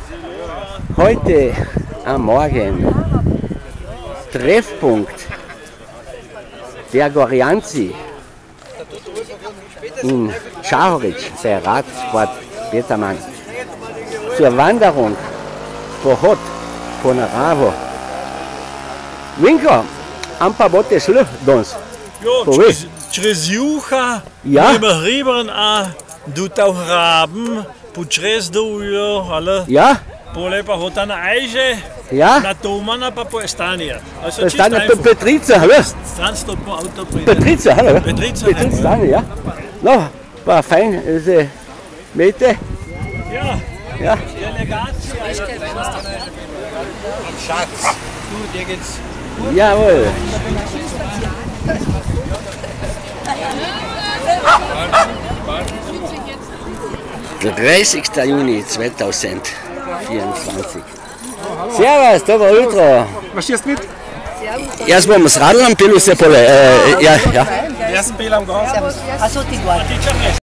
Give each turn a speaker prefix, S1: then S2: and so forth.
S1: Heute am Morgen Treffpunkt der Gorianzi in Čahović, der Radsport Petermann, zur Wanderung pohod po naravo. Vinko, am pa boste šli danes?
S2: Ja, čez juha, gremo ribern a dutav hraben, počres dojo, ale pole pa hota na Eiche, na Tomana pa po Estania.
S1: Estania, Petrica, hallo?
S2: Strandstop po Auto.
S1: Petrica, hallo? Petrica, ja. No, war fein, diese Mete. Ja.
S2: Delegatie. Am Schatz. Du, dir geht's gut?
S1: Jawohl. Der 30. Juni 2024. Servus, da war Ultra.
S3: Was stehst du mit?
S1: Erst mal das Radl am Pilus, ja.
S3: Ersten Bild am Gas.
S4: Servus. Also, die